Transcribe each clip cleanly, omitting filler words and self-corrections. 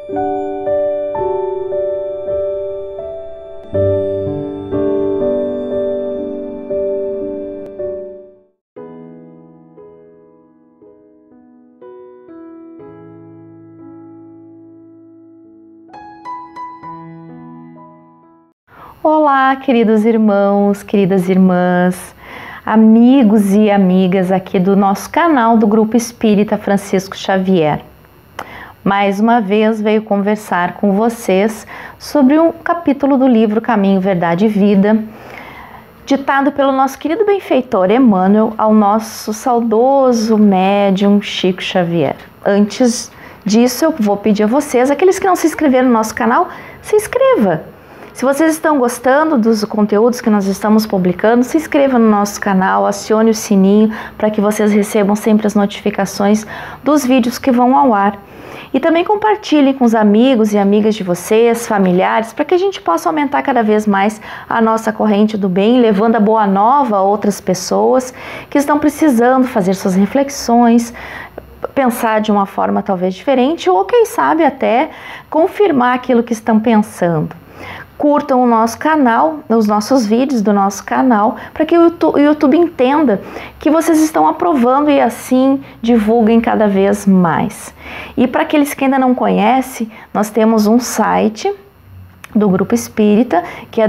Olá, queridos irmãos, queridas irmãs, amigos e amigas aqui do nosso canal do Grupo Espírita Francisco Xavier. Mais uma vez veio conversar com vocês sobre um capítulo do livro Caminho, Verdade e Vida, ditado pelo nosso querido benfeitor Emmanuel ao nosso saudoso médium Chico Xavier. Antes disso, eu vou pedir a vocês, aqueles que não se inscreveram no nosso canal, se inscreva. Se vocês estão gostando dos conteúdos que nós estamos publicando, se inscreva no nosso canal, acione o sininho para que vocês recebam sempre as notificações dos vídeos que vão ao ar. E também compartilhem com os amigos e amigas de vocês, familiares, para que a gente possa aumentar cada vez mais a nossa corrente do bem, levando a boa nova a outras pessoas que estão precisando fazer suas reflexões, pensar de uma forma talvez diferente ou, quem sabe, até confirmar aquilo que estão pensando. Curtam o nosso canal, os nossos vídeos do nosso canal, para que o YouTube entenda que vocês estão aprovando e assim divulguem cada vez mais. E para aqueles que ainda não conhecem, nós temos um site do Grupo Espírita, que é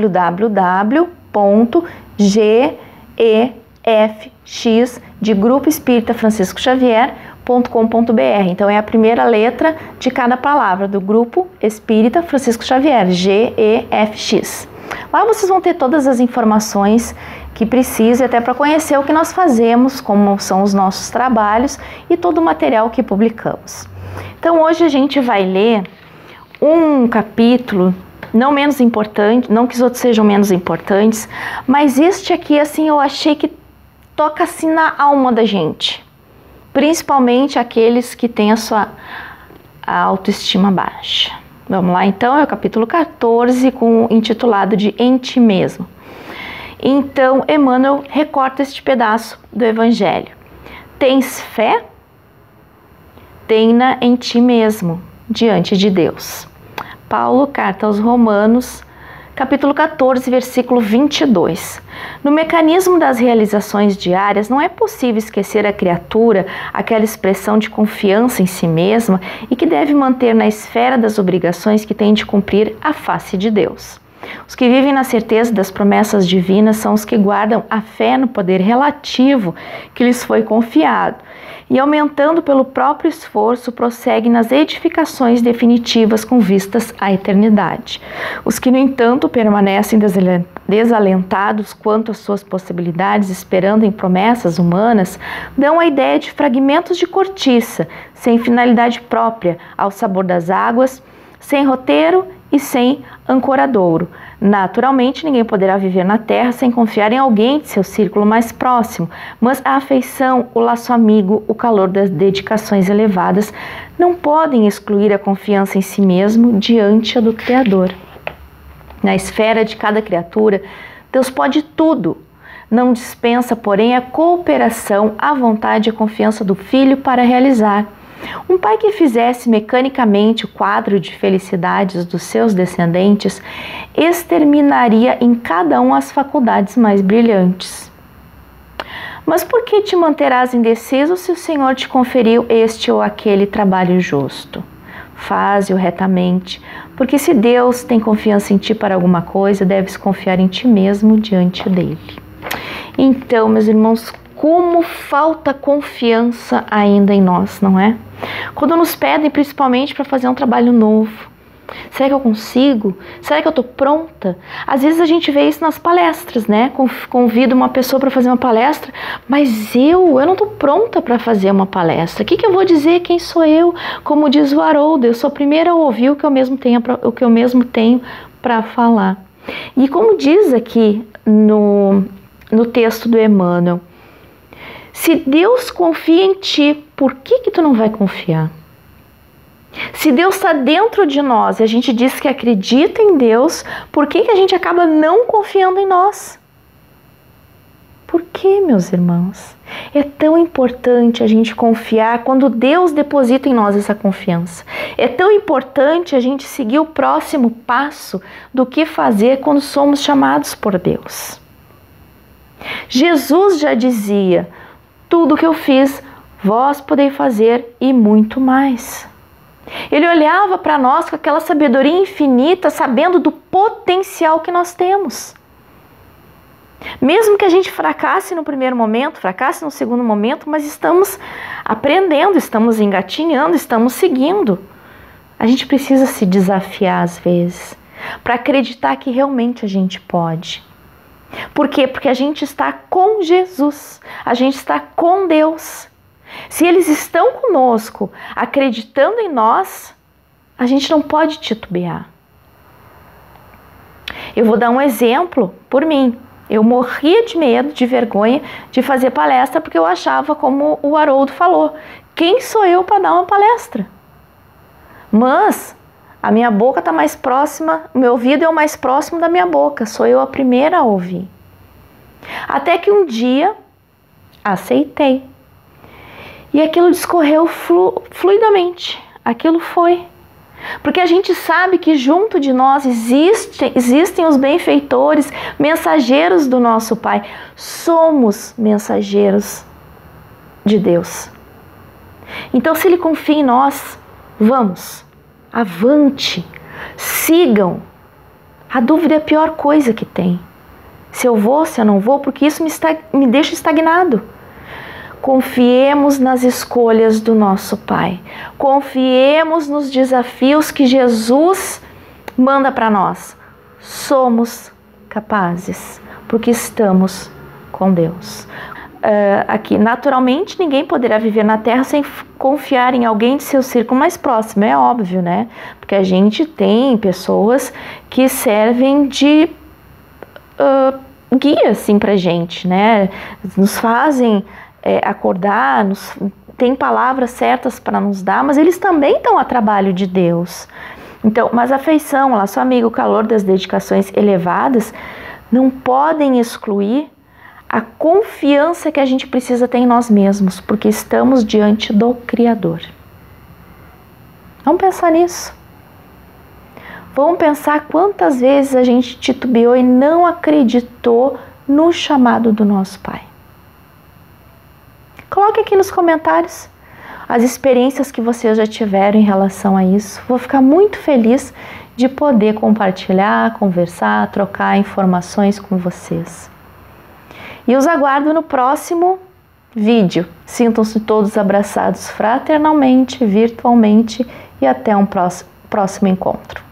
www.gefx de Grupo Espírita Francisco Xavier.com.br. Então é a primeira letra de cada palavra do Grupo Espírita Francisco Xavier, GEFX. Lá vocês vão ter todas as informações que precisam, até para conhecer o que nós fazemos, como são os nossos trabalhos e todo o material que publicamos. Então hoje a gente vai ler um capítulo não menos importante, não que os outros sejam menos importantes, mas este aqui assim eu achei que toca assim na alma da gente. Principalmente aqueles que têm a sua autoestima baixa. Vamos lá, então, é o capítulo 14, intitulado de Em Ti Mesmo. Então, Emmanuel recorta este pedaço do Evangelho. Tens fé? Tem-na em ti mesmo, diante de Deus. Paulo, carta aos Romanos, capítulo 14, versículo 22. No mecanismo das realizações diárias, não é possível esquecer a criatura aquela expressão de confiança em si mesma e que deve manter na esfera das obrigações que tem de cumprir a face de Deus. Os que vivem na certeza das promessas divinas são os que guardam a fé no poder relativo que lhes foi confiado e, aumentando pelo próprio esforço, prosseguem nas edificações definitivas com vistas à eternidade. Os que, no entanto, permanecem desalentados quanto às suas possibilidades, esperando em promessas humanas, dão a ideia de fragmentos de cortiça, sem finalidade própria, ao sabor das águas, sem roteiro e sem ancoradouro. Naturalmente, ninguém poderá viver na terra sem confiar em alguém de seu círculo mais próximo, mas a afeição, o laço amigo, o calor das dedicações elevadas não podem excluir a confiança em si mesmo diante do Criador. Na esfera de cada criatura, Deus pode tudo. Não dispensa, porém, a cooperação, a vontade e a confiança do filho para realizar. Um pai que fizesse mecanicamente o quadro de felicidades dos seus descendentes exterminaria em cada um as faculdades mais brilhantes. Mas por que te manterás indeciso se o Senhor te conferiu este ou aquele trabalho justo? Faze-o retamente, porque se Deus tem confiança em ti para alguma coisa, deves confiar em ti mesmo diante dele. Então, meus irmãos, como falta confiança ainda em nós, não é? Quando nos pedem principalmente para fazer um trabalho novo. Será que eu consigo? Será que eu estou pronta? Às vezes a gente vê isso nas palestras, né? Convido uma pessoa para fazer uma palestra, mas eu não estou pronta para fazer uma palestra. O que eu vou dizer? Quem sou eu? Como diz o Haroldo, eu sou a primeira a ouvir o que eu mesmo tenho para falar. E como diz aqui no texto do Emmanuel, se Deus confia em ti, por que tu não vai confiar? Se Deus está dentro de nós e a gente diz que acredita em Deus, por que a gente acaba não confiando em nós? Por que, meus irmãos? É tão importante a gente confiar quando Deus deposita em nós essa confiança. É tão importante a gente seguir o próximo passo do que fazer quando somos chamados por Deus. Jesus já dizia: tudo que eu fiz, vós podeis fazer e muito mais. Ele olhava para nós com aquela sabedoria infinita, sabendo do potencial que nós temos. Mesmo que a gente fracasse no primeiro momento, fracasse no segundo momento, mas estamos aprendendo, estamos engatinhando, estamos seguindo. A gente precisa se desafiar às vezes, para acreditar que realmente a gente pode. Por quê? Porque a gente está com Jesus, a gente está com Deus. Se eles estão conosco, acreditando em nós, a gente não pode titubear. Eu vou dar um exemplo por mim. Eu morria de medo, de vergonha de fazer palestra, porque eu achava, como o Haroldo falou, quem sou eu para dar uma palestra? Mas a minha boca está mais próxima, o meu ouvido é o mais próximo da minha boca, sou eu a primeira a ouvir. Até que um dia aceitei. E aquilo discorreu fluidamente, aquilo foi. Porque a gente sabe que junto de nós existem os benfeitores, mensageiros do nosso Pai. Somos mensageiros de Deus. Então, se Ele confia em nós, vamos, avante, sigam. A dúvida é a pior coisa que tem. Se eu vou, se eu não vou, porque isso me deixa estagnado. Confiemos nas escolhas do nosso Pai. Confiemos nos desafios que Jesus manda para nós. Somos capazes, porque estamos com Deus. Aqui, naturalmente, ninguém poderá viver na Terra sem confiar em alguém de seu círculo mais próximo, é óbvio, né? Porque a gente tem pessoas que servem de guia, assim, pra gente, né? Nos fazem acordar, tem palavras certas para nos dar, mas eles também estão a trabalho de Deus. Então, mas a afeição, laço amigo, o calor das dedicações elevadas não podem excluir a confiança que a gente precisa ter em nós mesmos, porque estamos diante do Criador. Vamos pensar nisso. Vamos pensar quantas vezes a gente titubeou e não acreditou no chamado do nosso Pai. Coloque aqui nos comentários as experiências que vocês já tiveram em relação a isso. Vou ficar muito feliz de poder compartilhar, conversar, trocar informações com vocês. E os aguardo no próximo vídeo. Sintam-se todos abraçados fraternalmente, virtualmente e até um próximo encontro.